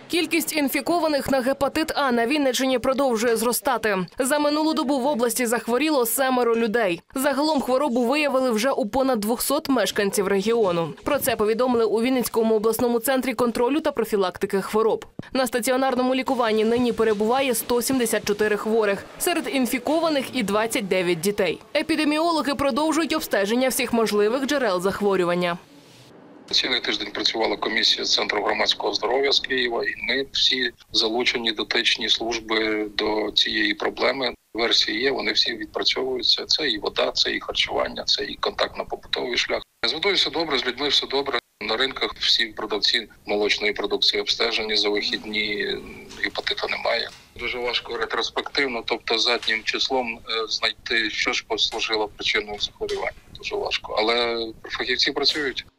Кількість інфікованих на гепатит А на Вінниччині продовжує зростати. За минулу добу в області захворіло 7 людей. Загалом хворобу виявили вже у понад 200 мешканців регіону. Про це повідомили у Вінницькому обласному центрі контролю та профілактики хвороб. На стаціонарному лікуванні нині перебуває 174 хворих. Серед інфікованих і 29 дітей. Епідеміологи продовжують обстеження всіх можливих джерел захворювання. Цілий тиждень працювала комісія з Центру громадського здоров'я з Києва, і ми всі залучені дотичні служби до цієї проблеми. Версії є, вони всі відпрацьовуються. Це і вода, це і харчування, це і контактно-побутовий шлях. З водою все добре, з людьми все добре. На ринках всі продавці молочної продукції обстежені за вихідні, гепатиту немає. Дуже важко ретроспективно, тобто заднім числом знайти, що ж послужило причиною захворювання. Дуже важко, але фахівці працюють.